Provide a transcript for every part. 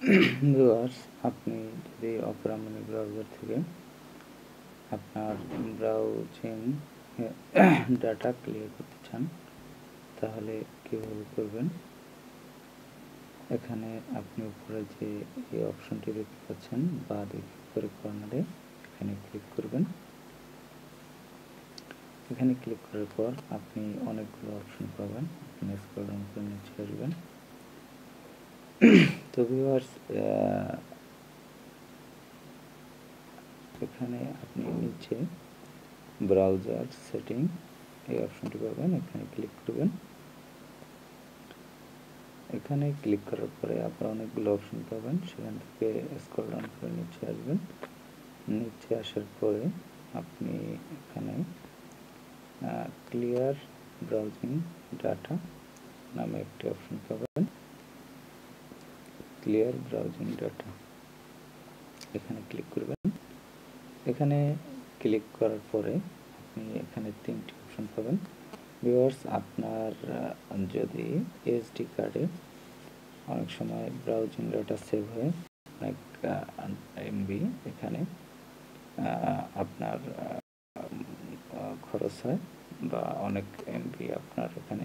Viewers, আপনি যদি Opera mini browser থেকে আপনার ব্রাউজিং ডাটা ক্লিয়ার করতে চান তাহলে কীভাবে করবেন। এখানে আপনি উপরে যে এই অপশনটি দেখতে পাচ্ছেন বাঁ দিকে উপরে কর্নারে, এখানে ক্লিক করবেন। এখানে ক্লিক করার পর আপনি অনেকগুলো অপশন পাবেন। এখানে স্ক্রল ডাউন করে নিচে আসবেন। তো ভিউয়ার্স, এখানে আপনি নিচে ব্রাউজার সেটিং এই অপশনটি পাবেন, এখানে ক্লিক করবেন। এখানে ক্লিক করার পরে আপনারা অনেকগুলো অপশন পাবেন, সেখান থেকে স্ক্রল ডাউন করে নিচে আসবেন। নিচে আসার পরে আপনি এখানে ক্লিয়ার ব্রাউজিং ডাটা নামে একটি অপশন পাবেন। ক্লিয়ার ব্রাউজিং ডাটা, এখানে ক্লিক করবেন। এখানে ক্লিক করার পরে আপনি এখানে তিনটি অপশন পাবেন। ভিউয়ার্স, আপনার যদি এসডি কার্ডে অনেক সময় ব্রাউজিং ডাটা সেভ হয়ে অনেক এমবি এখানে আপনার খরচ হয় বা অনেক এমবি আপনার এখানে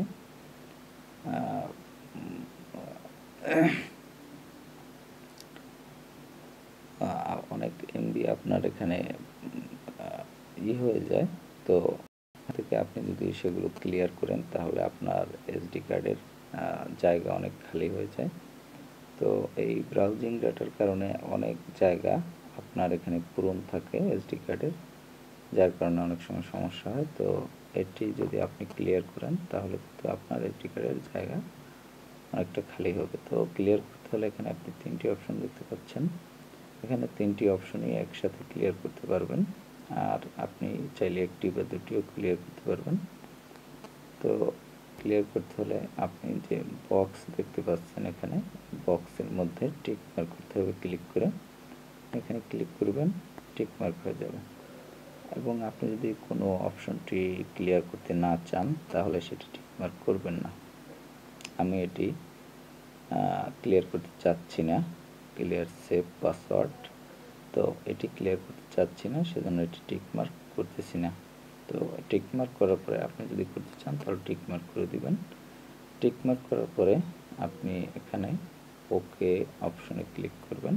অনেক এমবি আপনার এখানে হয়ে যায়। তো থেকে আপনি যদি সেগুলো ক্লিয়ার করেন তাহলে আপনার এসডি কার্ডের জায়গা অনেক খালি হয়ে যায়। তো এই ব্রাউজিং ডাটার কারণে অনেক জায়গা আপনার এখানে পূরণ থাকে এসডি কার্ডের, যার কারণে অনেক সময় সমস্যা হয়। তো এটি যদি আপনি ক্লিয়ার করেন তাহলে কিন্তু আপনার এসডি কার্ডের জায়গা অনেকটা খালি হবে। তো ক্লিয়ার করতে হলে এখানে আপনি তিনটি অপশন দেখতে পাচ্ছেন, এখানে তিনটি অপশনই একসাথে ক্লিয়ার করতে পারবেন, আর আপনি চাইলে একটি বা দুটিও ক্লিয়ার করতে পারবেন। তো ক্লিয়ার করতে হলে আপনি যে বক্স দেখতে পাচ্ছেন এখানে বক্সের মধ্যে টিক মার্ক করতে হবে, ক্লিক করে এখানে ক্লিক করবেন, টিক মার্ক হয়ে যাবে। এবং আপনি যদি কোনো অপশনটি ক্লিয়ার করতে না চান তাহলে সেটি টিক মার্ক করবেন না। আমি এটি ক্লিয়ার করতে চাচ্ছি না, ক্লিয়ার সেভ পাসওয়ার্ড, তো এটি ক্লিয়ার করতে চাচ্ছি না, সেজন্য এটি টিক মার্ক করতেছি না। তো টিক মার্ক করার পরে আপনি যদি করতে চান তাহলে টিক মার্ক করে দিবেন। টিক মার্ক করার পরে আপনি এখানে ওকে অপশনে ক্লিক করবেন,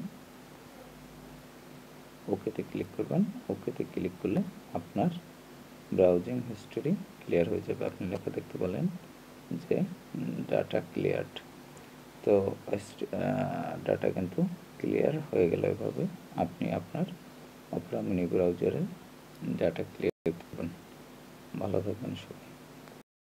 ওকেতে ক্লিক করবেন। ওকেতে ক্লিক করলে আপনার ব্রাউজিং হিস্টোরি ক্লিয়ার হয়ে যাবে। আপনি লেখা দেখতে পেলেন যে ডাটা ক্লিয়ারড। তো ডাটা কিন্তু ক্লিয়ার হয়ে গেল। এভাবে আপনি আপনার অপেরা মিনি ব্রাউজারে ডাটা ক্লিয়ার করবেন। ভালো থাকবেন সবাই।